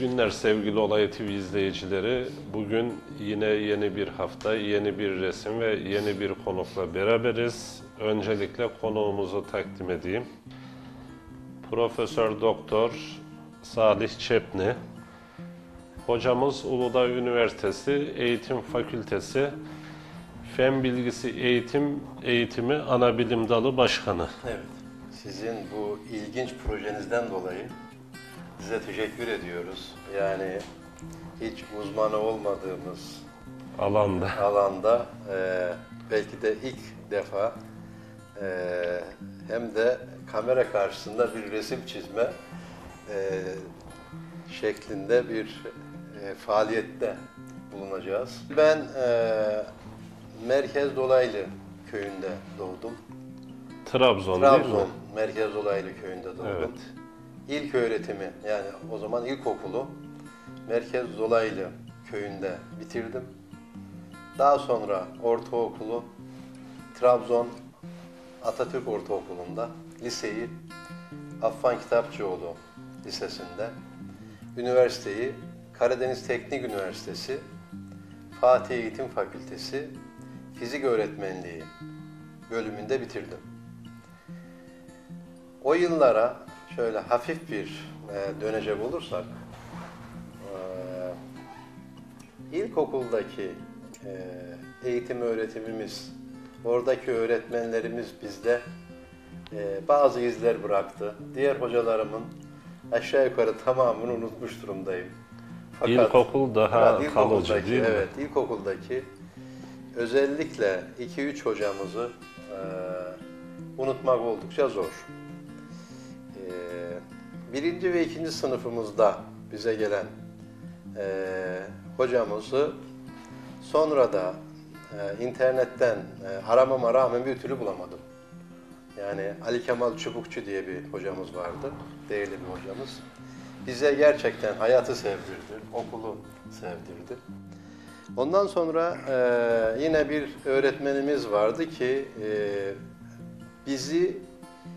günler sevgili Olay TV izleyicileri. Bugün yine yeni bir hafta, yeni bir resim ve yeni bir konukla beraberiz. Öncelikle konuğumuzu takdim edeyim. Profesör Doktor Salih Çepni. Hocamız Uludağ Üniversitesi Eğitim Fakültesi Fen Bilgisi Eğitimi Anabilim Dalı Başkanı. Evet, sizin bu ilginç projenizden dolayı size teşekkür ediyoruz. Yani hiç uzmanı olmadığımız alanda belki de ilk defa hem de kamera karşısında bir resim çizme şeklinde bir faaliyette bulunacağız. Ben Merkez Dolaylı köyünde doğdum. Trabzon değil mi? Merkez Dolaylı köyünde doğdum. Evet. İlk öğretimi, yani o zaman ilkokulu Merkez Dolaylı köyünde bitirdim. Daha sonra ortaokulu Trabzon Atatürk Ortaokulu'nda, liseyi Affan Kitapçıoğlu Lisesi'nde, üniversiteyi Karadeniz Teknik Üniversitesi Fatih Eğitim Fakültesi Fizik Öğretmenliği bölümünde bitirdim. O yıllara şöyle hafif bir dönecek olursak, ilkokuldaki eğitim öğretimimiz, oradaki öğretmenlerimiz bizde bazı izler bıraktı. Diğer hocalarımın aşağı yukarı tamamını unutmuş durumdayım. Fakat İlkokul daha kalıcı değil mi? Evet, ilkokuldaki özellikle 2-3 hocamızı unutmak oldukça zor. Birinci ve ikinci sınıfımızda bize gelen hocamızı sonra da internetten aramama rağmen bir türlü bulamadım. Yani Ali Kemal Çubukçu diye bir hocamız vardı, değerli bir hocamız. Bize gerçekten hayatı sevdirdi, okulu sevdirdi. Ondan sonra yine bir öğretmenimiz vardı ki bizi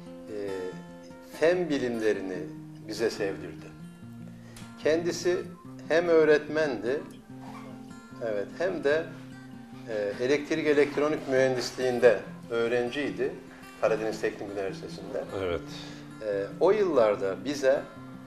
fen bilimlerini bize sevdirdi. Kendisi hem öğretmendi, evet, hem de elektrik elektronik mühendisliğinde öğrenciydi Karadeniz Teknik Üniversitesi'nde. Evet. O yıllarda bize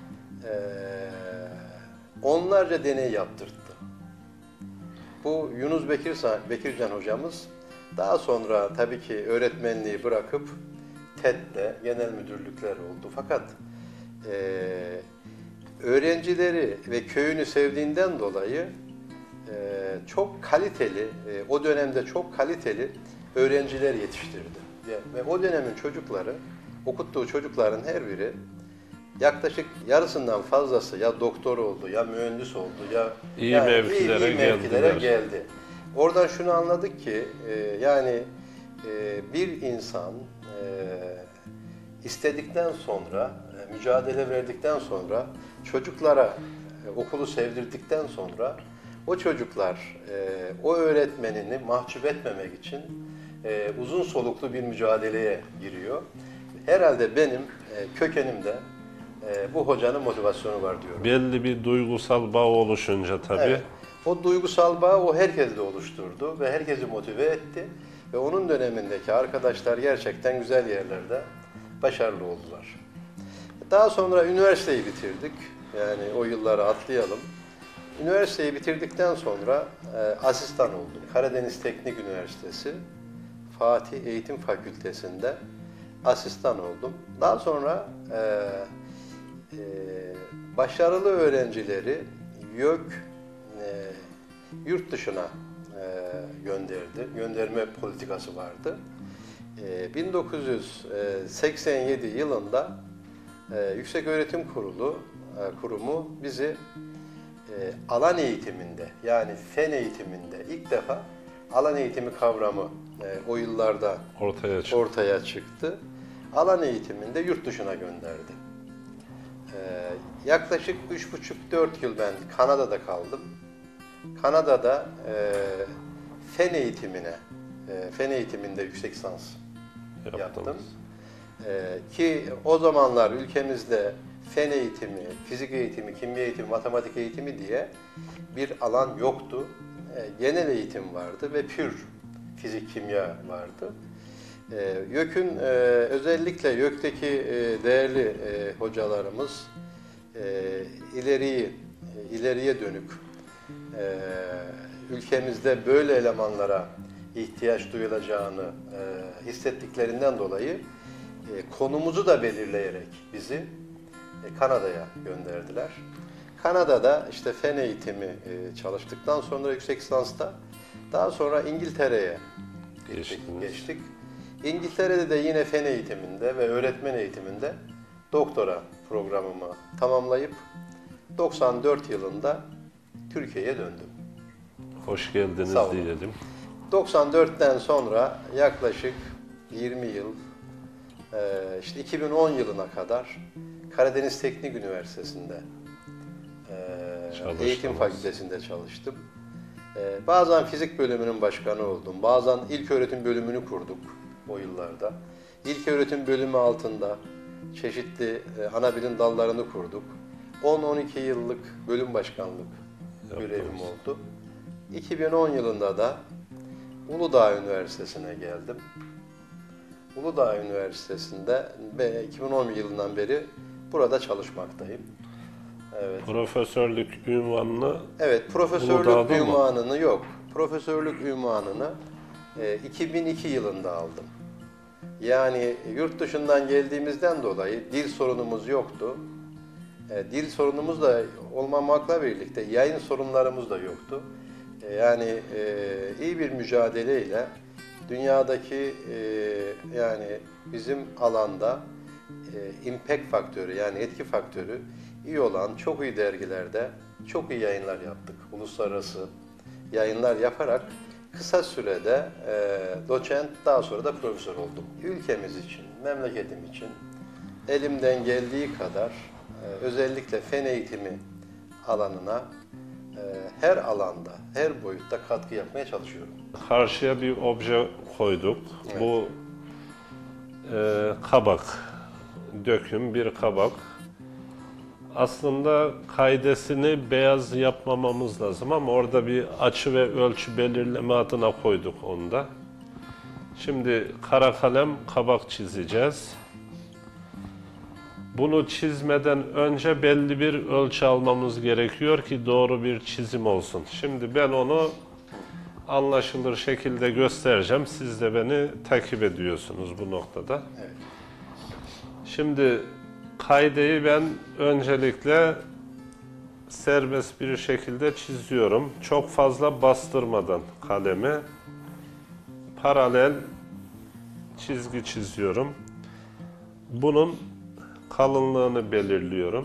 onlarca deney yaptırttı. Bu Yunus Bekircan hocamız daha sonra tabii ki öğretmenliği bırakıp TED'de genel müdürlükler oldu. Fakat öğrencileri ve köyünü sevdiğinden dolayı çok kaliteli, o dönemde çok kaliteli öğrenciler yetiştirdi. Ve o dönemin çocukları, okuttuğu çocukların her biri yaklaşık yarısından fazlası ya doktor oldu, ya mühendis oldu, ya iyi mevkilere geldi. Oradan şunu anladık ki yani bir insan istedikten sonra, mücadele verdikten sonra, çocuklara okulu sevdirdikten sonra o çocuklar o öğretmenini mahcup etmemek için uzun soluklu bir mücadeleye giriyor. Herhalde benim kökenimde bu hocanın motivasyonu var diyorum. Belli bir duygusal bağ oluşunca tabii. Evet. O duygusal bağı o herkesle oluşturdu ve herkesi motive etti. Ve onun dönemindeki arkadaşlar gerçekten güzel yerlerde başarılı oldular. Daha sonra üniversiteyi bitirdik. Yani o yılları atlayalım. Üniversiteyi bitirdikten sonra asistan oldum. Karadeniz Teknik Üniversitesi Fatih Eğitim Fakültesi'nde asistan oldum. Daha sonra başarılı öğrencileri YÖK yurt dışına gönderdi. Gönderme politikası vardı. 1987 yılında Yükseköğretim Kurumu bizi alan eğitiminde, yani fen eğitiminde ilk defa alan eğitimi kavramı o yıllarda ortaya çıktı. Alan eğitiminde yurt dışına gönderdi. Yaklaşık 3,5-4 yıl ben Kanada'da kaldım. Kanada'da fen eğitiminde yüksek lisans yaptım. Ki o zamanlar ülkemizde fen eğitimi, fizik eğitimi, kimya eğitimi, matematik eğitimi diye bir alan yoktu. Genel eğitim vardı ve pür fizik, kimya vardı. YÖK'ün özellikle YÖK'teki değerli hocalarımız ileriye dönük ülkemizde böyle elemanlara ihtiyaç duyulacağını hissettiklerinden dolayı konumuzu da belirleyerek bizi Kanada'ya gönderdiler. Kanada'da işte fen eğitimi çalıştıktan sonra yüksek lisansta daha sonra İngiltere'ye geçtik. İngiltere'de de yine fen eğitiminde ve öğretmen eğitiminde doktora programımı tamamlayıp 94 yılında Türkiye'ye döndüm. Hoş geldiniz Sağ olun. diyelim. 94'ten sonra yaklaşık 20 yıl, işte 2010 yılına kadar Karadeniz Teknik Üniversitesi'nde eğitim fakültesinde çalıştım. Bazen fizik bölümünün başkanı oldum. Bazen ilköğretim bölümünü kurduk o yıllarda. İlköğretim bölümü altında çeşitli ana bilim dallarını kurduk. 10-12 yıllık bölüm başkanlık görevim oldu. 2010 yılında da Uludağ Üniversitesi'ne geldim. Uludağ Üniversitesi'nde ve 2010 yılından beri burada çalışmaktayım. Evet. Profesörlük ünvanını Evet, profesörlük Uludağ'da mı? ünvanını yok. Profesörlük ünvanını 2002 yılında aldım. Yani yurt dışından geldiğimizden dolayı dil sorunumuz yoktu. Dil sorunumuz da olmamakla birlikte yayın sorunlarımız da yoktu. Yani iyi bir mücadeleyle dünyadaki yani bizim alanda impact faktörü yani etki faktörü iyi olan çok iyi dergilerde çok iyi yayınlar yaptık. Uluslararası yayınlar yaparak kısa sürede doçent daha sonra da profesör oldum. Ülkemiz için, memleketim için elimden geldiği kadar özellikle fen eğitimi alanına her alanda, her boyutta katkı yapmaya çalışıyorum. karşıya bir obje koyduk. Evet. Bu kabak, döküm bir kabak. Aslında kaidesini beyaz yapmamamız lazım ama orada bir açı ve ölçü belirleme adına koyduk onu da. Şimdi kara kalem kabak çizeceğiz. Bunu çizmeden önce belli bir ölçü almamız gerekiyor ki doğru bir çizim olsun. Şimdi ben onu anlaşılır şekilde göstereceğim. Siz de beni takip ediyorsunuz bu noktada. Evet. Şimdi kaideyi ben öncelikle serbest bir şekilde çiziyorum. Çok fazla bastırmadan kalemi paralel çizgi çiziyorum. Bunun kalınlığını belirliyorum.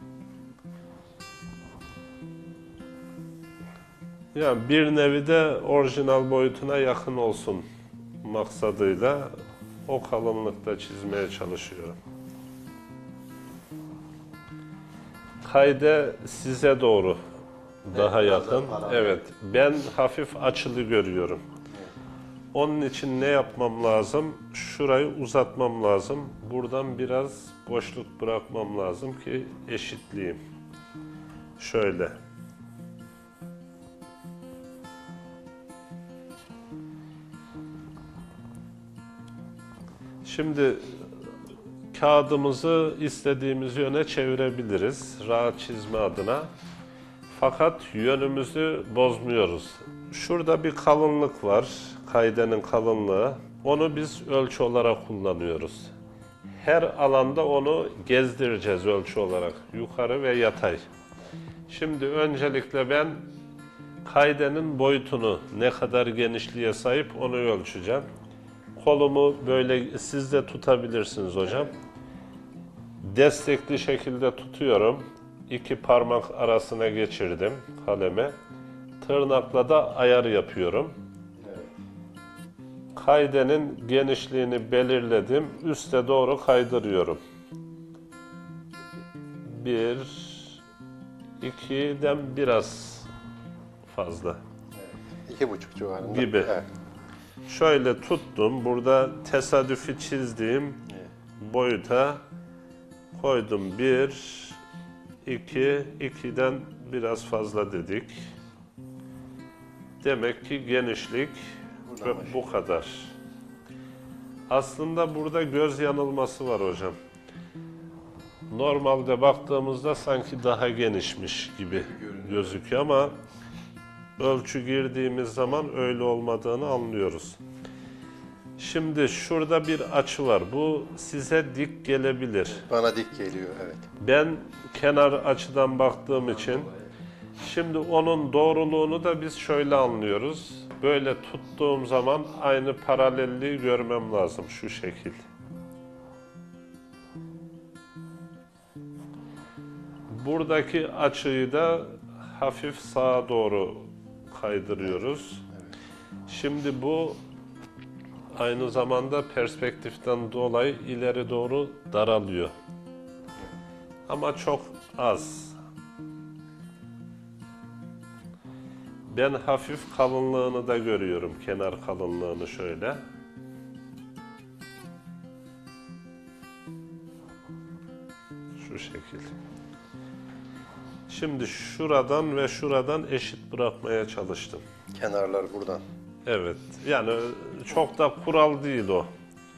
Yani bir nevi de orijinal boyutuna yakın olsun maksadıyla o kalınlıkta çizmeye çalışıyorum. Kaide size doğru daha yakın. Evet, ben hafif açılı görüyorum. Onun için ne yapmam lazım? Şurayı uzatmam lazım. Buradan biraz boşluk bırakmam lazım ki eşitleyeyim. Şöyle. Şimdi kağıdımızı istediğimiz yöne çevirebiliriz rahat çizme adına. Fakat yönümüzü bozmuyoruz. Şurada bir kalınlık var, kaidenin kalınlığı. Onu biz ölçü olarak kullanıyoruz. Her alanda onu gezdireceğiz ölçü olarak, yukarı ve yatay. Şimdi öncelikle ben kaidenin boyutunu, ne kadar genişliğe sahip onu ölçeceğim. Kolumu böyle siz de tutabilirsiniz hocam. Destekli şekilde tutuyorum. İki parmak arasına geçirdim kalemi. Tırnakla da ayar yapıyorum. Kaidenin genişliğini belirledim. Üste doğru kaydırıyorum. 1, 2'den biraz fazla. 2,5 civarında. Gibi. Evet. Şöyle tuttum. Burada tesadüfi çizdiğim boyuta Koydum 1, 2, 2'den biraz fazla dedik. Demek ki genişlik bu kadar. Aslında burada göz yanılması var hocam. Normalde baktığımızda sanki daha genişmiş gibi gözüküyor ama ölçü girdiğimiz zaman öyle olmadığını anlıyoruz. Şimdi şurada bir açı var. Bu size dik gelebilir. Bana dik geliyor, evet. Ben kenar açıdan baktığım için şimdi onun doğruluğunu da biz şöyle anlıyoruz. Böyle tuttuğum zaman aynı paralelliği görmem lazım şu şekil. Buradaki açıyı da hafif sağa doğru kaydırıyoruz. Şimdi bu aynı zamanda perspektiften dolayı ileri doğru daralıyor. Ama çok az. Ben hafif kalınlığını da görüyorum, kenar kalınlığını şöyle. Şu şekil. Şimdi şuradan ve şuradan eşit bırakmaya çalıştım. Kenarlar buradan. Evet, yani çok da kural değil o.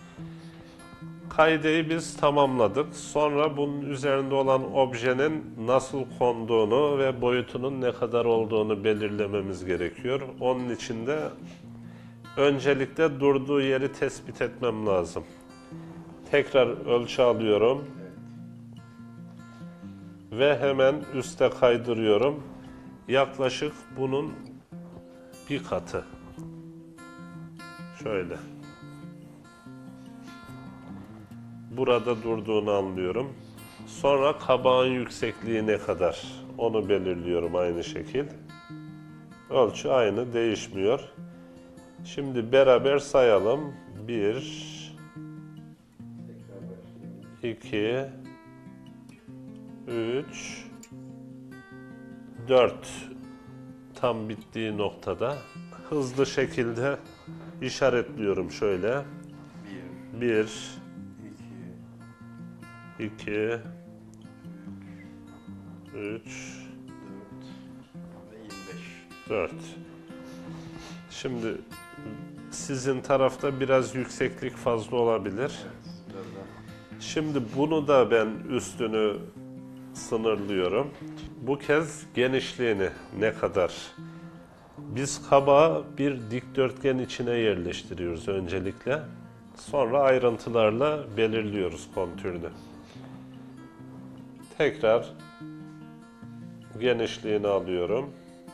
Kaideyi biz tamamladık. Sonra bunun üzerinde olan objenin nasıl konduğunu ve boyutunun ne kadar olduğunu belirlememiz gerekiyor. Onun için de öncelikle durduğu yeri tespit etmem lazım. Tekrar ölçü alıyorum. Ve hemen üste kaydırıyorum. Yaklaşık bunun bir katı. Şöyle. Burada durduğunu anlıyorum. Sonra kabağın yüksekliği ne kadar? Onu belirliyorum aynı şekil. Ölçü aynı, değişmiyor. Şimdi beraber sayalım. 1 2 3 4 tam bittiği noktada hızlı şekilde işaretliyorum şöyle. 1 2 3 4 Şimdi sizin tarafta biraz yükseklik fazla olabilir. Şimdi bunu da ben üstünü sınırlıyorum. Bu kez genişliğini ne kadar? Biz kabağı bir dikdörtgen içine yerleştiriyoruz öncelikle. Sonra ayrıntılarla belirliyoruz kontürünü. Tekrar genişliğini alıyorum.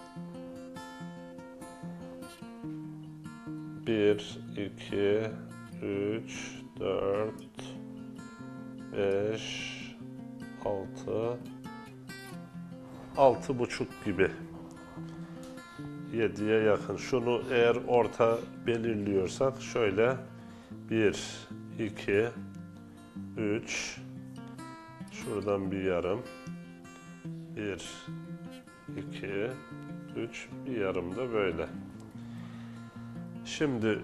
1, 2, 3, 4, 5, 6, 6,5 gibi. 7'ye yakın. Şunu eğer orta belirliyorsak şöyle 1, 2, 3, şuradan bir yarım, 1, 2, 3, bir yarım da böyle. Şimdi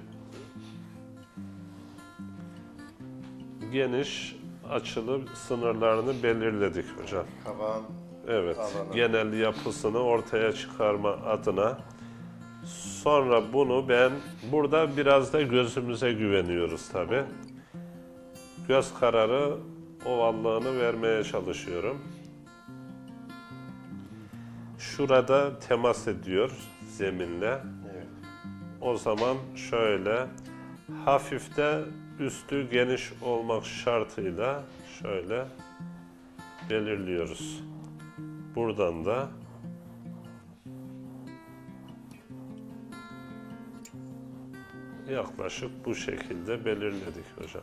geniş açılı sınırlarını belirledik hocam. Kabağın Evet, alanı. genel yapısını ortaya çıkarma adına. Sonra bunu ben, burada biraz da gözümüze güveniyoruz tabi. Göz kararı ovallığını vermeye çalışıyorum. Şurada temas ediyor zeminle. Evet. O zaman şöyle, hafif de üstü geniş olmak şartıyla şöyle belirliyoruz. Buradan da yaklaşık bu şekilde belirledik hocam.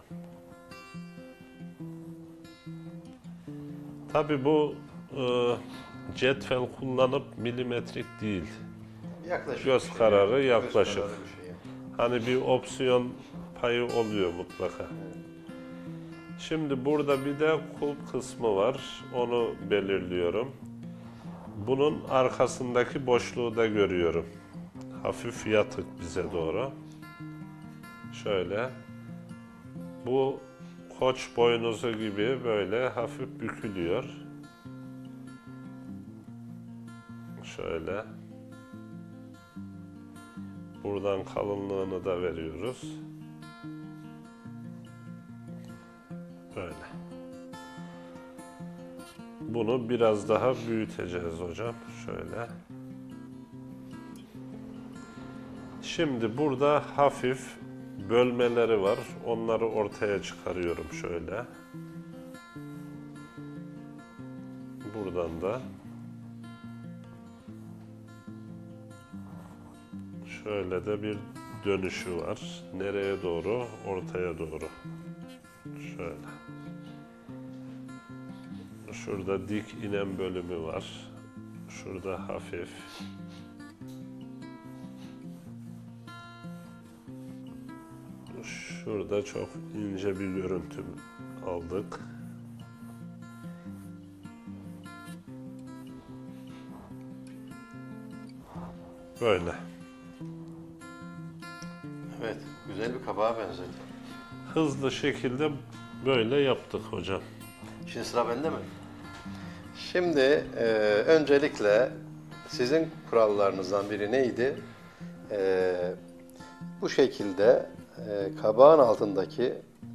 Tabii bu cetvel kullanıp milimetrik değil. Yaklaşık Göz bir şey kararı yani. yaklaşık. Göz kararı bir şey yani. Hani bir opsiyon payı oluyor mutlaka. Şimdi burada bir de kulp kısmı var. Onu belirliyorum. Bunun arkasındaki boşluğu da görüyorum. Hafif yatık bize doğru. Şöyle. Bu koç boynuzu gibi böyle hafif bükülüyor. Şöyle. Buradan kalınlığını da veriyoruz. Böyle. Bunu biraz daha büyüteceğiz hocam. Şöyle. Şimdi burada hafif bölmeleri var. Onları ortaya çıkarıyorum şöyle. Buradan da şöyle de bir dönüşü var. Nereye doğru? Ortaya doğru. Şöyle. Şurada dik inen bölümü var. Şurada hafif. Şurada çok ince bir görüntü aldık. Böyle. Evet, güzel bir kabağa benzedi. Hızlı şekilde böyle yaptık hocam. Şimdi sıra bende mi? Şimdi öncelikle sizin kurallarınızdan biri neydi? Bu şekilde kabağın altındaki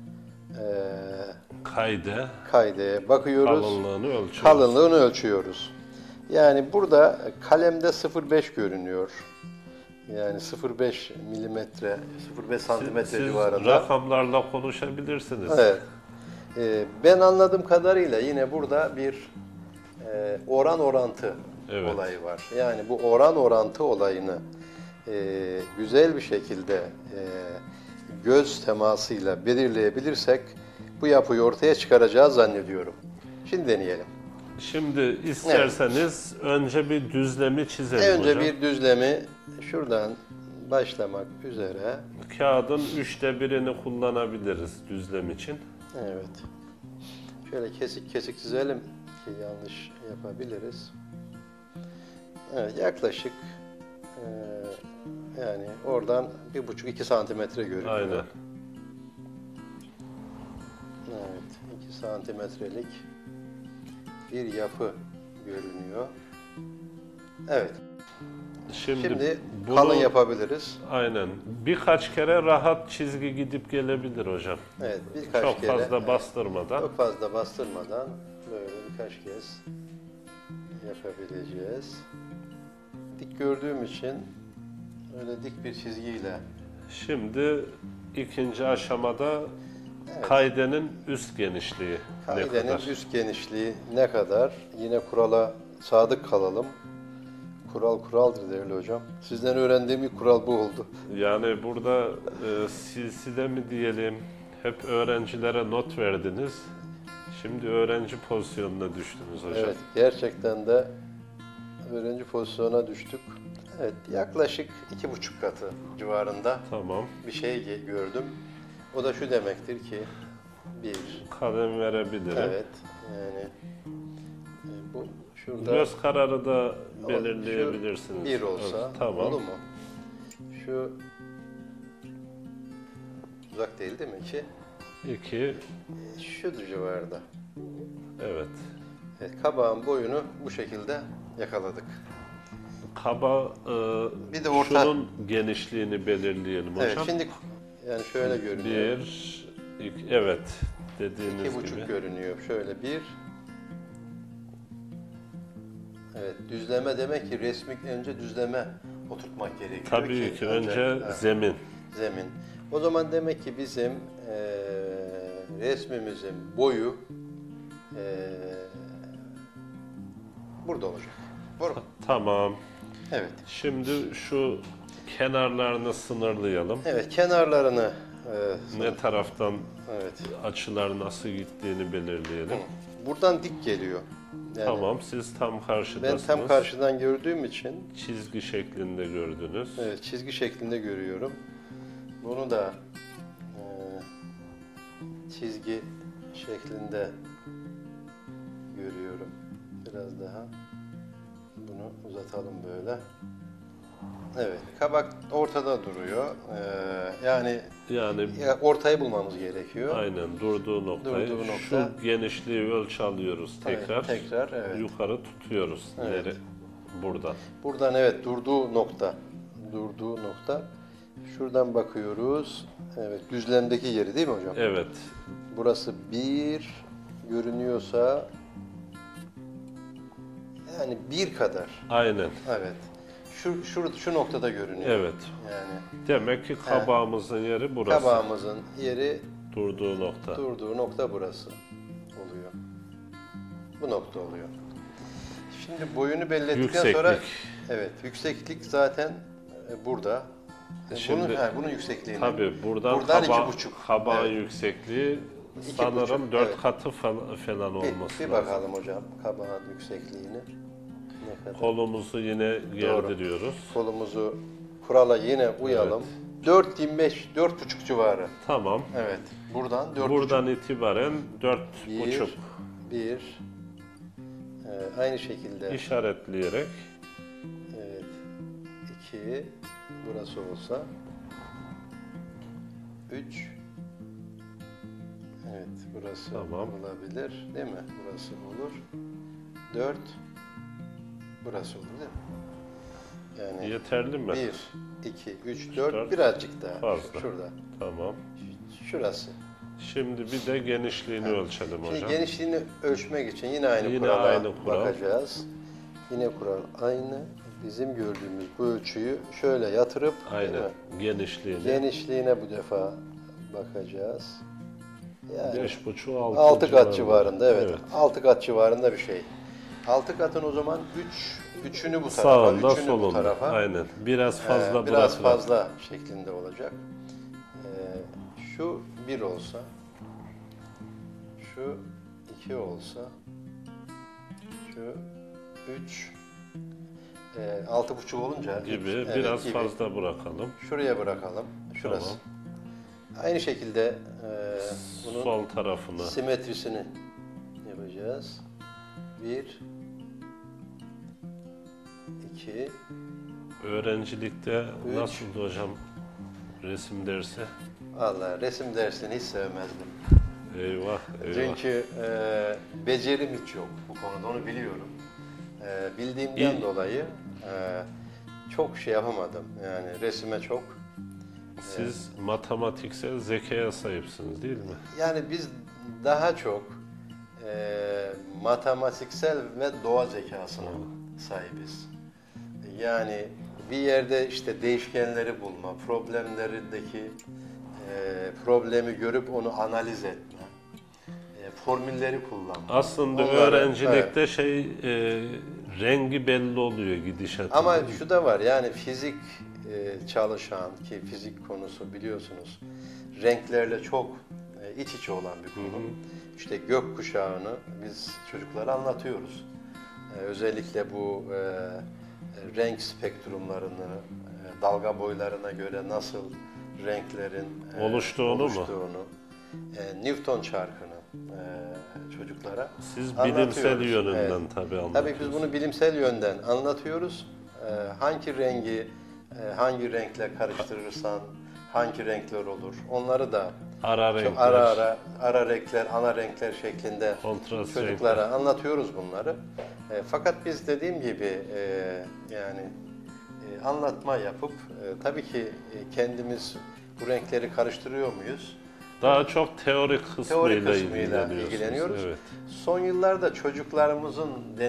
kaydeye bakıyoruz. Kalınlığını ölçüyoruz. Kalınlığını ölçüyoruz. Yani burada kalemde 0,5 görünüyor. Yani 0,5 milimetre, 0,5 santimetre Siz civarında. rakamlarla konuşabilirsiniz. Evet. Ben anladığım kadarıyla yine burada bir oran orantı Evet. olayı var. Yani bu oran orantı olayını güzel bir şekilde göz temasıyla belirleyebilirsek bu yapıyı ortaya çıkaracağız zannediyorum. Şimdi deneyelim. Şimdi isterseniz önce bir düzlemi çizelim Önce hocam. bir düzlemi şuradan başlamak üzere. Kağıdın 1/3'ünü kullanabiliriz düzlem için. Evet. Şöyle kesik kesik çizelim ki yanlış yapabiliriz. Evet, yaklaşık yani oradan 1,5-2 santimetre görünüyor. Aynen. Evet, 2 santimetrelik bir yapı görünüyor. Evet. Şimdi bunu, kalın yapabiliriz. aynen. Birkaç kere rahat çizgi gidip gelebilir hocam. Evet, birkaç Çok kere. fazla bastırmadan. Çok fazla bastırmadan böyle birkaç kez yapabileceğiz. Dik gördüğüm için öyle dik bir çizgiyle. Şimdi ikinci aşamada kaidenin üst genişliği ne Kaidenin kadar? üst genişliği ne kadar? Yine kurala sadık kalalım. Kural kuraldır değerli hocam. Sizden öğrendiğim ilk kural bu oldu. Yani burada silsile mi diyelim, hep öğrencilere not verdiniz. Şimdi öğrenci pozisyonuna düştünüz hocam. Evet, gerçekten de öğrenci pozisyona düştük. Evet, yaklaşık 2,5 katı civarında Tamam. bir şey gördüm. O da şu demektir ki bir, Kalem verebilirim. evet, yani bu şurada Göz kararı da belirleyebilirsiniz. şu bir olsa Evet, tamam. olur mu? Şu uzak değil mi ki? 2, Şudur civarında. evet. Evet, kabağın boyunu bu şekilde yakaladık. Kaba Bir de orta. şunun genişliğini belirleyelim hocam. Evet, şimdi yani şöyle görünüyor. 1, 2, evet dediğiniz 2,5 gibi. görünüyor. Şöyle bir. Evet, düzleme demek ki resmi önce düzleme oturtmak gerekiyor. Tabii ki önce zemin. Zemin. O zaman demek ki bizim resmimizin boyu burada olacak. Doğru mu? Tamam. Evet. Şimdi şu kenarlarını sınırlayalım. Evet, kenarlarını Ne taraftan evet. açılar nasıl gittiğini belirleyelim. Buradan dik geliyor. Yani Tamam, siz tam ben karşıdasınız. tam karşıdan gördüğüm için Çizgi şeklinde gördünüz. evet, çizgi şeklinde görüyorum. Bunu da çizgi şeklinde görüyorum. Biraz daha bunu uzatalım böyle. Evet, kabak ortada duruyor. Yani Yani ortayı bulmamız gerekiyor. aynen durduğu noktayı, Durduğu nokta. şu genişliği ölçü alıyoruz tekrar. tekrar, evet. Yukarı tutuyoruz. Evet. Buradan. Buradan evet durduğu nokta. Durduğu nokta. Şuradan bakıyoruz. Evet, düzlemdeki yeri değil mi hocam? Evet. Burası 1 görünüyorsa yani 1 kadar. Aynen. Evet. Şu noktada görünüyor. Evet. Yani Demek ki kabağımızın yeri burası. kabağımızın yeri Durduğu nokta. durduğu nokta burası oluyor. Bu nokta oluyor. Şimdi boyunu belirledikten Yükseklik. sonra evet, yükseklik zaten burada. Şimdi bunun yüksekliğini. Tabii buradan, Buradan kaba, 2,5. kabağın Evet. yüksekliği 2,5, sanırım 4 evet. katı falan olması Bir lazım. bakalım hocam kabağın yüksekliğini. Ne kadar? Kolumuzu yine gerdiriyoruz. Kolumuzu kurala yine uyalım. 4,25, 4,5 civarı. Tamam. Evet. Buradan 4,5. Buradan itibaren 4,5 Bir. Aynı şekilde. işaretleyerek Evet. 2. Burası olsa. 3. Evet. Burası Tamam. olabilir. Değil mi? Burası olur. 4. Burası olur değil mi? Yani yeterli mi? 1, 2, 3, 4. dört. Birazcık daha. Fazla. Şurada. Tamam. Şurası. Şimdi bir de genişliğini ölçelim Şimdi hocam. genişliğini ölçmek için yine aynı Yine kurala aynı kural. bakacağız. Yine kural aynı. Bizim gördüğümüz bu ölçüyü şöyle yatırıp değil Aynen. mi? Genişliğini. Genişliğine bu defa bakacağız. Yani 5,5 6 kat civarında evet. 6 kat civarında bir şey. 6 katın o zaman 3'ünü bu tarafa, Sağında 3'ünü bu solunda. tarafa. Aynen. Biraz fazla Biraz bırakılan. fazla şeklinde olacak. Şu 1 olsa, şu 2 olsa, şu 3, 6,5 olunca Gibi evet, biraz gibi. fazla bırakalım. Şuraya bırakalım. Şurası. Tamam. Aynı şekilde bunun Sol tarafını. simetrisini yapacağız. 1, 2, Öğrencilikte Üç. nasıldı hocam resim dersi? vallahi resim dersini hiç sevmezdim. Eyvah, eyvah. Çünkü becerim hiç yok bu konuda, onu biliyorum. Bildiğimden dolayı çok şey yapamadım. Yani resime çok. Siz matematiksel zekaya sahipsiniz değil mi? Yani biz daha çok matematiksel ve doğa zekasına sahibiz. Yani bir yerde işte değişkenleri bulma, problemlerindeki problemi görüp onu analiz etme, formülleri kullanma. Aslında Onları, öğrencilikte evet. Rengi belli oluyor gidişatı. Ama değil mi? şu da var yani fizik çalışan ki fizik konusu biliyorsunuz renklerle çok iç içe olan bir konu. İşte gökkuşağını biz çocuklara anlatıyoruz. Özellikle bu renk spektrumlarını, dalga boylarına göre nasıl renklerin Oluştuğunu mu? Newton çarkını çocuklara Siz anlatıyoruz. bilimsel yönünden Evet. tabii anlatıyorsunuz. Tabii biz bunu bilimsel yönden anlatıyoruz. Hangi rengi hangi renkle karıştırırsan hangi renkler olur. Onları da Ara çok renkler, ara renkler, ana renkler şeklinde kontrast çocuklara renkler. anlatıyoruz bunları. Fakat biz dediğim gibi yani anlatma yapıp tabii ki kendimiz bu renkleri karıştırıyor muyuz? Daha çok teorik kısmıyla ilgileniyoruz. Evet. Son yıllarda çocuklarımızın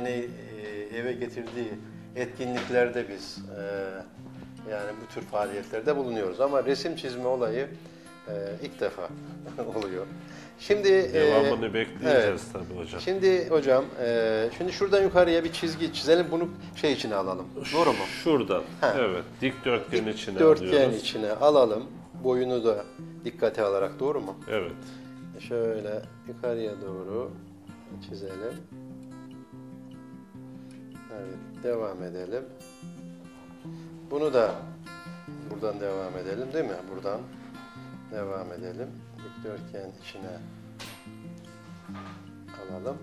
eve getirdiği etkinliklerde biz yani bu tür faaliyetlerde bulunuyoruz. Ama resim çizme olayı ilk defa oluyor. Şimdi Devamını bekleyeceğiz evet. tabii hocam. Şimdi hocam, şimdi şuradan yukarıya bir çizgi çizelim. Bunu şey içine alalım. Doğru mu? Şuradan. Ha. Evet. Dikdörtgen içine Dörtgen alıyoruz. içine alalım. Boyunu da dikkate alarak, doğru mu? Evet. Şöyle yukarıya doğru çizelim. Evet, devam edelim. Bunu da buradan devam edelim, değil mi? Buradan devam edelim. Dikdörtgen içine alalım.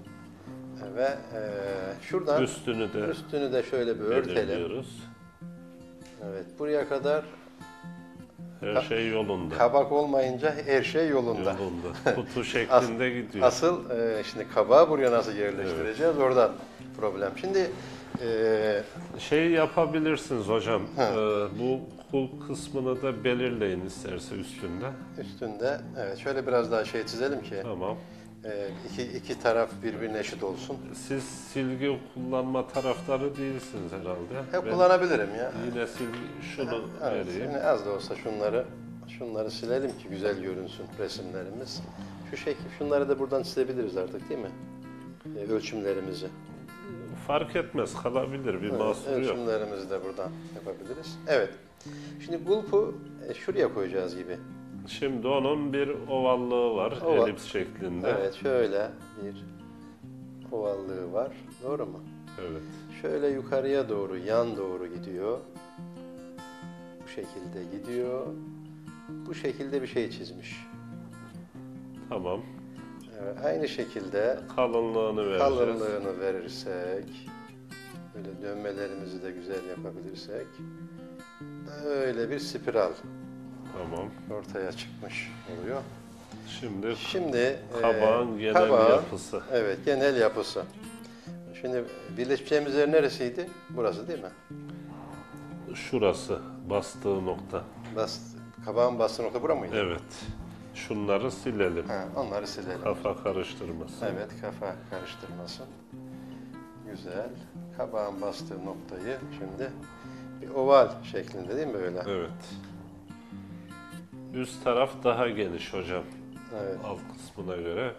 Ve şuradan Üstünü de şöyle bir örtelim. belirliyoruz. Evet, buraya kadar Her şey yolunda. kabak olmayınca her şey yolunda. Yolunda. Kutu şeklinde gidiyor. Asıl şimdi kabağı buraya nasıl yerleştireceğiz? Oradan problem. Şimdi Şey yapabilirsiniz hocam. Bu kul kısmını da belirleyin isterse üstünde. üstünde, evet, şöyle biraz daha şey çizelim ki Tamam. iki taraf birbirine eşit olsun. Siz silgi kullanma taraftarı değilsiniz herhalde. Hep Ben kullanabilirim ya. yine silgi şunu Evet, vereyim. yani az da olsa şunları silelim ki güzel görünsün resimlerimiz. Şu şekil, şunları da buradan çizebiliriz artık değil mi? Ölçümlerimizi. Fark etmez, kalabilir. Bir mahsur yok. Ölçümlerimizi de buradan yapabiliriz. Evet. Şimdi gulpu şuraya koyacağız gibi. Şimdi onun bir ovallığı var, Oval. elips şeklinde. Evet, şöyle bir ovallığı var. Doğru mu? Evet. Şöyle yukarıya doğru, yan doğru gidiyor. Bu şekilde gidiyor. Bu şekilde bir şey çizmiş. Tamam. Evet, aynı şekilde Kalınlığını vereceğiz. kalınlığını verirsek, böyle dönmelerimizi de güzel yapabilirsek, böyle bir spiral Tamam. ortaya çıkmış oluyor. Şimdi kabağın genel kabağın, yapısı. Evet, genel yapısı. Şimdi birleşeceğimiz yer neresiydi? Burası değil mi? Şurası, bastığı nokta. Kabağın bastığı nokta bura mıydı? Evet. Şunları silelim. Ha, onları silelim. Kafa karıştırmasın. Evet, kafa karıştırmasın. Güzel. Kabağın bastığı noktayı şimdi bir oval şeklinde değil mi böyle? Evet. Üst taraf daha geniş hocam. Evet. Alt kısmına göre.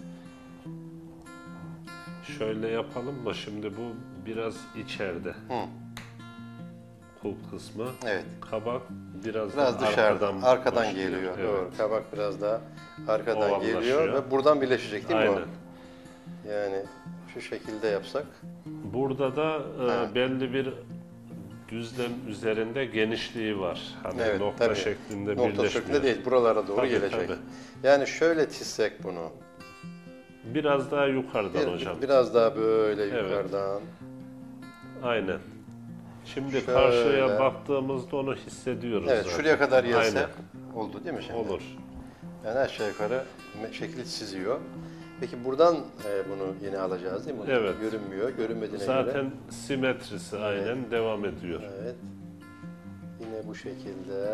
Şöyle yapalım mı? Şimdi bu biraz içeride. Kul kısmı. Evet. Kabak biraz Dışarıdan, arkadan başlıyor. geliyor. Evet. Doğru. Kabak biraz daha arkadan Ovallaşıyor. geliyor ve buradan birleşecek değil mi Aynen. o? Yani şu şekilde yapsak. Burada da belli bir düzlem üzerinde genişliği var. Hani Evet, nokta tabii. şeklinde Nokta birleşmiyor. şeklinde değil, buralara doğru Tabii, gelecek. tabii. Yani şöyle çizsek bunu. Biraz daha yukarıdan hocam. Biraz daha böyle Evet. yukarıdan. Aynen. Şimdi Şöyle. karşıya baktığımızda onu hissediyoruz Evet, zaten. şuraya kadar gelse Aynen. oldu değil mi şimdi? Olur. Yani aşağı yukarı şekli çiziyor. Peki buradan bunu yine alacağız değil mi? Evet. Görünmüyor, görünmediğine Zaten göre. simetrisi aynen devam ediyor. Evet. Yine bu şekilde.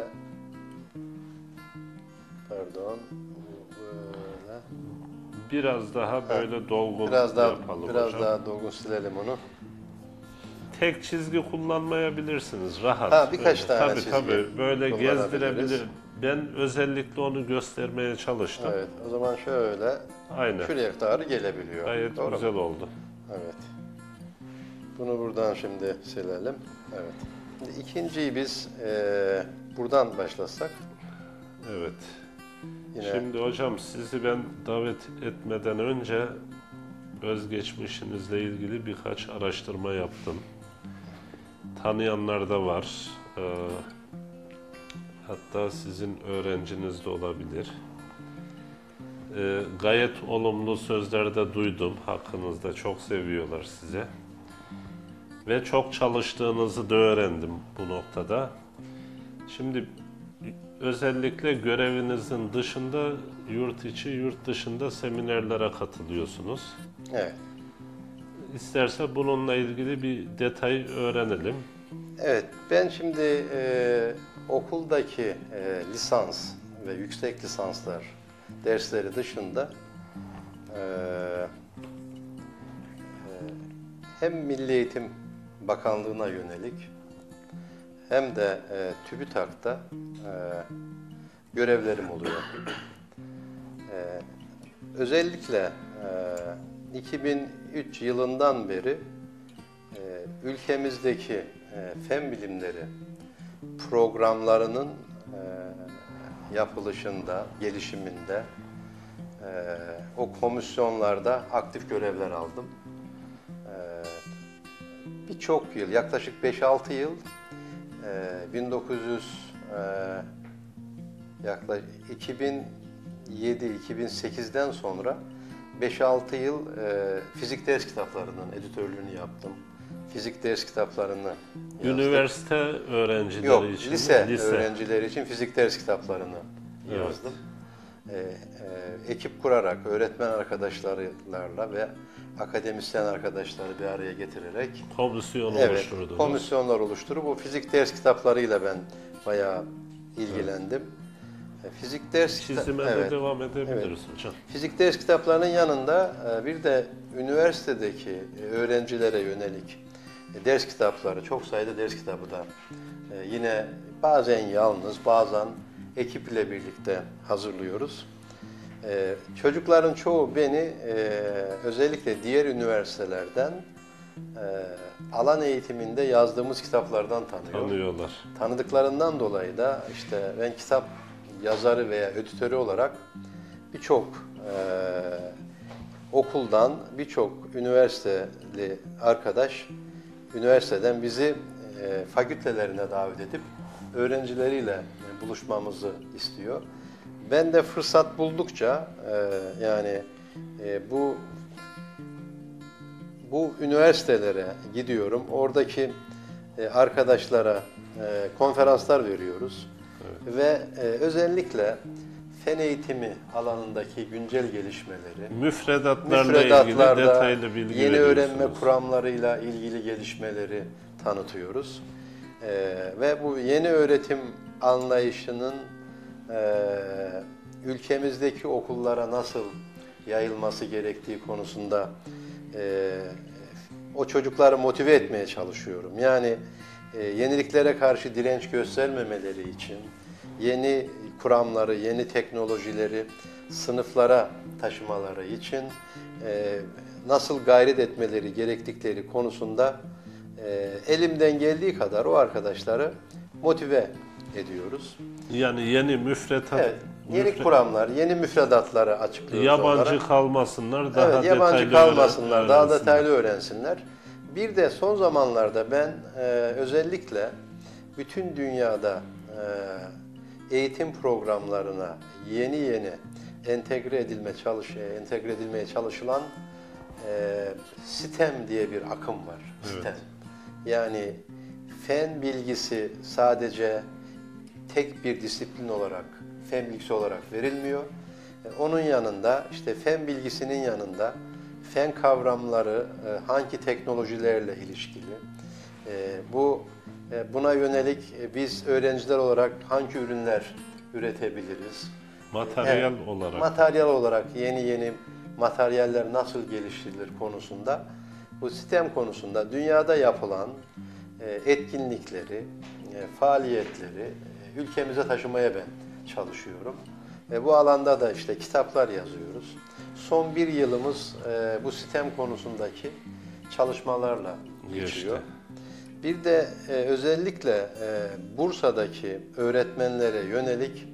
Pardon. Böyle. Biraz daha böyle dolgun Biraz daha yapalım biraz hocam. daha dolgun silelim onu. Tek çizgi kullanmayabilirsiniz, rahat. Ha, birkaç Böyle. tane tabii, çizgi tabii, böyle kullanabiliriz. gezdirebilir. Ben özellikle onu göstermeye çalıştım. Evet. O zaman şöyle Aynen. şuraya kadar gelebiliyor. Gayet Doğru güzel mu? oldu. Evet. Bunu buradan şimdi silelim. Evet. Şimdi ikinciyi biz buradan başlasak. Evet. Yine Şimdi hocam sizi ben davet etmeden önce özgeçmişinizle ilgili birkaç araştırma yaptım. Tanıyanlar da var. Hatta sizin öğrenciniz de olabilir. Gayet olumlu sözler de duydum hakkınızda. Çok seviyorlar size. Ve çok çalıştığınızı da öğrendim bu noktada. Şimdi özellikle görevinizin dışında yurt içi, yurt dışında seminerlere katılıyorsunuz. evet. İsterse bununla ilgili bir detay öğrenelim. Evet, ben şimdi okuldaki lisans ve yüksek lisanslar dersleri dışında hem Milli Eğitim Bakanlığı'na yönelik hem de TÜBİTAK'ta görevlerim oluyor. Özellikle 2003 yılından beri ülkemizdeki fen bilimleri programlarının yapılışında, gelişiminde o komisyonlarda aktif görevler aldım. Birçok yıl, yaklaşık 5-6 yıl 2007-2008'den sonra 5-6 yıl fizik ders kitaplarının editörlüğünü yaptım. fizik ders kitaplarını yazdık. Üniversite öğrencileri Yok, için lise mi? öğrencileri için fizik ders kitaplarını yazdım. Ekip kurarak, öğretmen arkadaşlarıyla ve akademisyen arkadaşları bir araya getirerek Komisyon evet, oluşturdunuz. komisyonlar oluşturup bu fizik ders kitaplarıyla ben bayağı ilgilendim. Fizik ders Çizime de evet. devam edebiliriz hocam. Fizik ders kitaplarının yanında bir de üniversitedeki öğrencilere yönelik ders kitapları, çok sayıda ders kitabı da yine bazen yalnız, bazen ekip ile birlikte hazırlıyoruz. Çocukların çoğu beni özellikle diğer üniversitelerden alan eğitiminde yazdığımız kitaplardan tanıyor. Tanıyorlar. Tanıdıklarından dolayı da işte ben kitap yazarı veya editörü olarak birçok okuldan, birçok üniversiteli arkadaş üniversiteden bizi fakültelerine davet edip öğrencileriyle buluşmamızı istiyor. Ben de fırsat buldukça yani bu üniversitelere gidiyorum. Oradaki arkadaşlara konferanslar veriyoruz. Evet. Ve özellikle fen eğitimi alanındaki güncel gelişmeleri, müfredatlarla ilgili detaylı bilgi yeni öğrenme veriyorsunuz. kuramlarıyla ilgili gelişmeleri tanıtıyoruz. Ve bu yeni öğretim anlayışının ülkemizdeki okullara nasıl yayılması gerektiği konusunda o çocukları motive etmeye çalışıyorum. Yani yeniliklere karşı direnç göstermemeleri için yeni kuramları, yeni teknolojileri sınıflara taşımaları için nasıl gayret etmeleri gerektikleri konusunda elimden geldiği kadar o arkadaşları motive ediyoruz. Yani yeni müfredat, Evet, yeni kuramlar, yeni müfredatları açıklıyoruz yabancı onlara. kalmasınlar, daha evet, yabancı detaylı kalmasınlar, daha öğrensinler. detaylı öğrensinler. Bir de son zamanlarda ben özellikle bütün dünyada eğitim programlarına yeni entegre edilmeye çalışılan STEM diye bir akım var. Evet. STEM. Yani fen bilgisi sadece tek bir disiplin olarak, fen bilgisi olarak verilmiyor. Onun yanında, işte fen bilgisinin yanında fen kavramları hangi teknolojilerle ilişkili, buna yönelik biz öğrenciler olarak hangi ürünler üretebiliriz? Materyal olarak. Materyal olarak yeni materyaller nasıl geliştirilir konusunda, bu STEM konusunda dünyada yapılan etkinlikleri, faaliyetleri ülkemize taşımaya ben çalışıyorum. Bu alanda da işte kitaplar yazıyoruz. Son bir yılımız bu STEM konusundaki çalışmalarla geçiyor. Bir de özellikle Bursa'daki öğretmenlere yönelik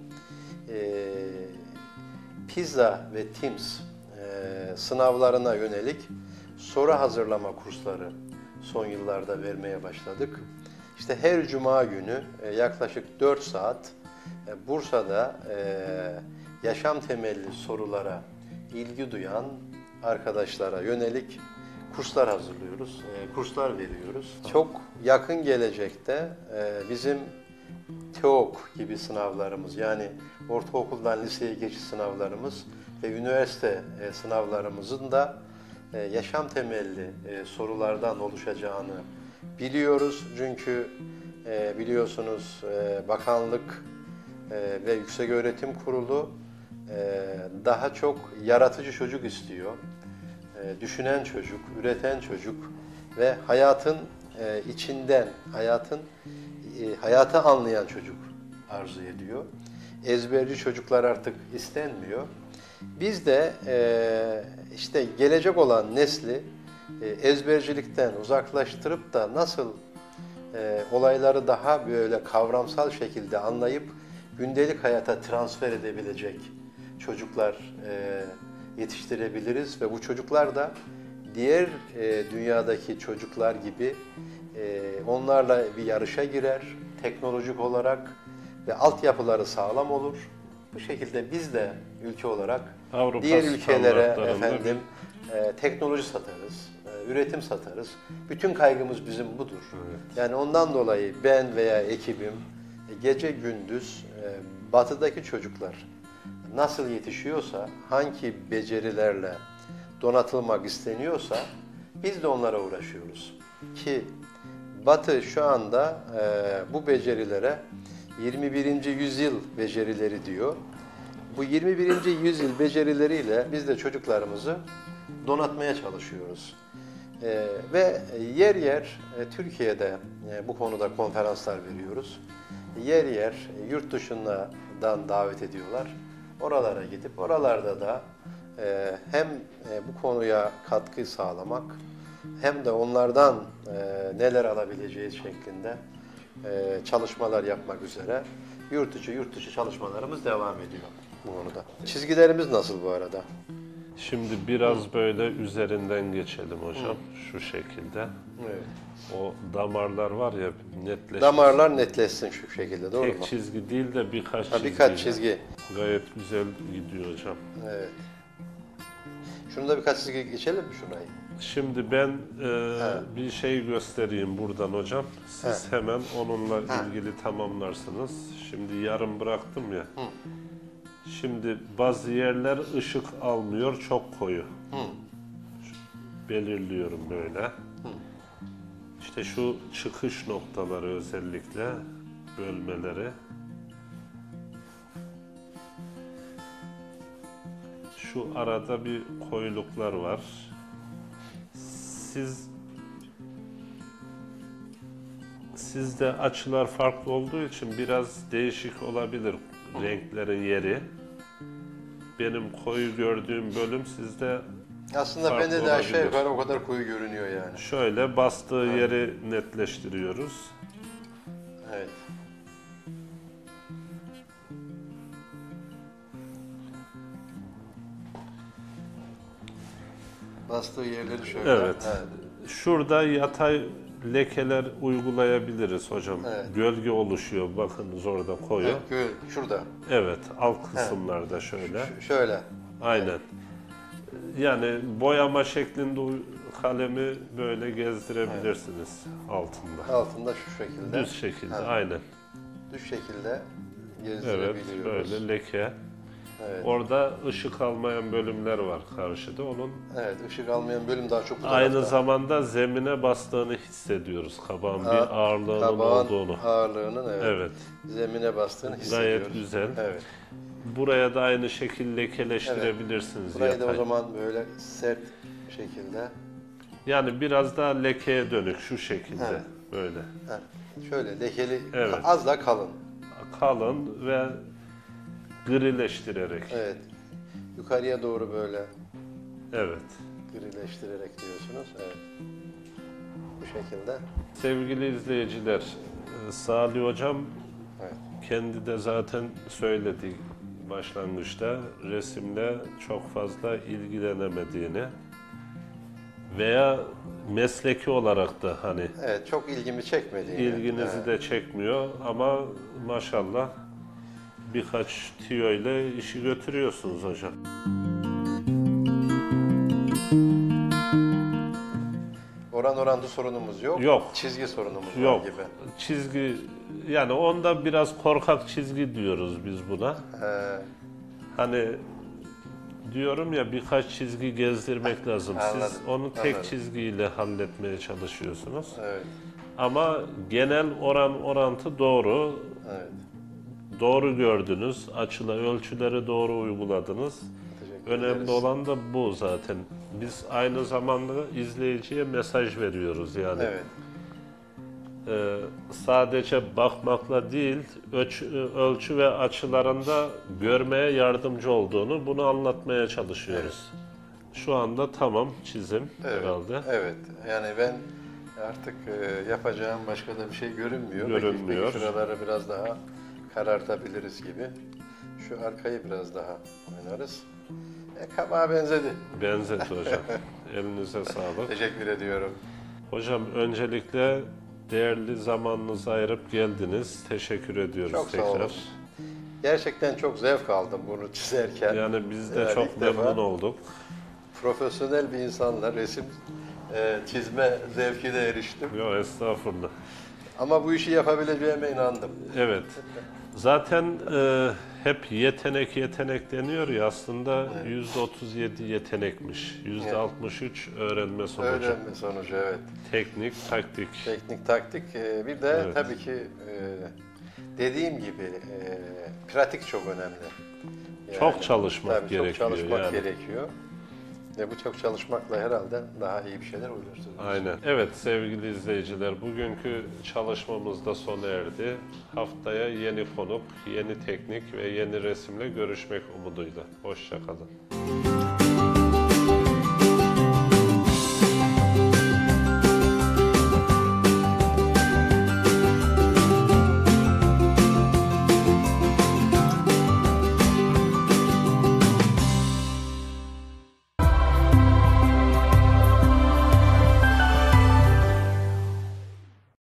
PISA ve TIMSS sınavlarına yönelik soru hazırlama kursları son yıllarda vermeye başladık. İşte her cuma günü yaklaşık 4 saat Bursa'da yaşam temelli sorulara ilgi duyan arkadaşlara yönelik kurslar hazırlıyoruz, kurslar veriyoruz. Çok yakın gelecekte bizim TEOK gibi sınavlarımız, yani ortaokuldan liseye geçiş sınavlarımız ve üniversite sınavlarımızın da yaşam temelli sorulardan oluşacağını biliyoruz. Çünkü biliyorsunuz bakanlık ve Yükseköğretim Kurulu daha çok yaratıcı çocuk istiyor. Düşünen çocuk, üreten çocuk ve hayatın içinden, hayatı anlayan çocuk arzu ediyor. Ezberci çocuklar artık istenmiyor. Biz de işte gelecek olan nesli ezbercilikten uzaklaştırıp da nasıl olayları daha böyle kavramsal şekilde anlayıp gündelik hayata transfer edebilecek çocuklar yetiştirebiliriz ve bu çocuklar da diğer dünyadaki çocuklar gibi onlarla bir yarışa girer, teknolojik olarak ve altyapıları sağlam olur. Bu şekilde biz de ülke olarak Avrupa diğer ülkelere standartlarında teknoloji satarız, üretim satarız. Bütün kaygımız bizim budur. Yani ondan dolayı ben veya ekibim gece gündüz batıdaki çocuklar nasıl yetişiyorsa, hangi becerilerle donatılmak isteniyorsa biz de onlara uğraşıyoruz. Ki Batı şu anda bu becerilere 21. yüzyıl becerileri diyor. Bu 21. yüzyıl becerileriyle biz de çocuklarımızı donatmaya çalışıyoruz. Ve yer yer Türkiye'de bu konuda konferanslar veriyoruz. Yer yer yurt dışından davet ediyorlar. Oralara gidip oralarda da hem bu konuya katkı sağlamak hem de onlardan neler alabileceğiz şeklinde çalışmalar yapmak üzere yurt dışı çalışmalarımız devam ediyor bu konuda. Çizgilerimiz nasıl bu arada? Şimdi biraz böyle üzerinden geçelim hocam. Şu şekilde. Evet. O damarlar var ya netleşmiş. Damarlar netleşsin şu şekilde, doğru mu? Tek çizgi değil de birkaç çizgi. Birkaç çizgi. Gayet güzel gidiyor hocam. Evet. Şunu da birkaç çizgi geçelim mi şurayı? Şimdi ben bir şey göstereyim buradan hocam. Siz hemen onunla ilgili tamamlarsınız. Şimdi yarım bıraktım ya. Şimdi bazı yerler ışık almıyor, çok koyu. Belirliyorum böyle. İşte şu çıkış noktaları özellikle, bölmeleri. Şu arada bir koyuluklar var. Sizde açılar farklı olduğu için biraz değişik olabilir renklerin yeri. Benim koyu gördüğüm bölüm sizde Aslında farklı bende de aşağı olabilir. yukarı o kadar koyu görünüyor yani. Şöyle bastığı yeri netleştiriyoruz. Evet. Bastığı yerleri şöyle. Evet. Şurada yatay lekeler uygulayabiliriz hocam. Evet. Gölge oluşuyor. Bakınız orada koyu. Evet, şurada. Evet, alt kısımlarda şöyle. Şöyle. Aynen. Yani boyama şeklinde kalemi böyle gezdirebilirsiniz altında. Altında şu şekilde. Düz şekilde, aynen. Düz şekilde Evet, gezdirebiliyoruz. böyle leke. Evet. Orada ışık almayan bölümler var karşıda. Onun Evet, ışık almayan bölüm daha çok bu aynı tarafta. zamanda zemine bastığını hissediyoruz. Kabağın bir ağırlığının Kabağın olduğunu. ağırlığının Evet. zemine bastığını hissediyoruz. Gayet güzel. Evet. Buraya da aynı şekilde lekeleştirebilirsiniz. Burayı da o yatay. zaman böyle sert şekilde. Yani biraz daha lekeye dönük şu şekilde. Evet. Böyle. Şöyle lekeli, Evet. az da kalın. Kalın ve grileştirerek. Evet. Yukarıya doğru böyle Evet. grileştirerek diyorsunuz. Evet. Bu şekilde. Sevgili izleyiciler, Salih Hocam Evet. kendi de zaten söyledi başlangıçta resimle çok fazla ilgilenemediğini veya mesleki olarak da hani Evet, çok ilgimi çekmedi. ilginizi de çekmiyor ama maşallah birkaç tüyo ile işi götürüyorsunuz hocam. Oran orantı sorunumuz yok. Yok. Çizgi sorunumuz Yok. var gibi. Çizgi yani onda biraz korkak çizgi diyoruz biz buna. Hani diyorum ya birkaç çizgi gezdirmek lazım. Siz Anladım, onu tek anladım. çizgiyle halletmeye çalışıyorsunuz. Evet. Ama genel orantı doğru. Evet. Doğru gördünüz. Ölçüleri doğru uyguladınız. Teşekkür Önemli ederiz. olan da bu zaten. Biz aynı zamanda izleyiciye mesaj veriyoruz yani. Evet. Sadece bakmakla değil, ölçü ve açılarında görmeye yardımcı olduğunu, bunu anlatmaya çalışıyoruz. Şu anda tamam çizim herhalde. Evet. Yani ben artık yapacağım başka da bir şey görünmüyor. Görünmüyor. Peki şuraları biraz daha karartabiliriz gibi. Şu arkayı biraz daha oynarız. Kabağa benzedi. Benzet hocam. Elinize sağlık. Teşekkür ediyorum. Hocam öncelikle değerli zamanınızı ayırıp geldiniz. Teşekkür ediyoruz Çok sağ tekrar. olun. Gerçekten çok zevk aldım bunu çizerken. Yani biz de Yani çok ilk defa memnun olduk. profesyonel bir insanla resim çizme zevkine eriştim. Yok estağfurullah. Ama bu işi yapabileceğime inandım. Evet. Zaten hep yetenek yetenek deniyor ya aslında %37 yetenekmiş. %63 öğrenme sonucu. Öğrenme sonucu, evet. Teknik, taktik. Teknik, taktik. Bir de Evet. tabii ki dediğim gibi pratik çok önemli. Çok çalışmak tabii gerekiyor çok çalışmak yani. gerekiyor. Ve bu çok çalışmakla herhalde daha iyi bir şeyler olursunuz. Aynen. Evet sevgili izleyiciler, bugünkü çalışmamız da sona erdi. Haftaya yeni konuk, yeni teknik ve yeni resimle görüşmek umuduyla. Hoşça kalın.